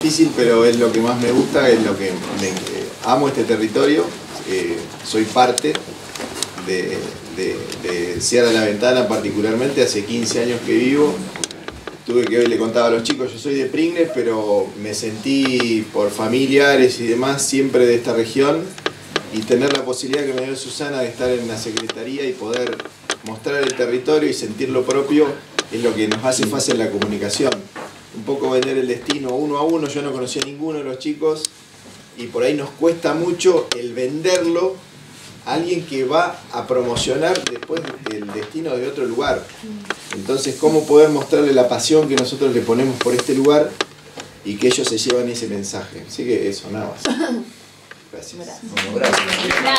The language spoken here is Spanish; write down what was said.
Difícil, pero es lo que más me gusta, es lo que amo este territorio. Soy parte de Cierra la Ventana, particularmente hace 15 años que vivo. Tuve que, hoy le contaba a los chicos, yo soy de Pringles, pero me sentí por familiares y demás siempre de esta región, y tener la posibilidad que me dio Susana de estar en la secretaría y poder mostrar el territorio y sentir lo propio es lo que nos hace fácil la comunicación. Un poco vender el destino uno a uno. Yo no conocía a ninguno de los chicos y por ahí nos cuesta mucho el venderlo a alguien que va a promocionar después el destino de otro lugar. Entonces, ¿cómo poder mostrarle la pasión que nosotros le ponemos por este lugar y que ellos se llevan ese mensaje? Así que eso, nada más. Gracias. Gracias.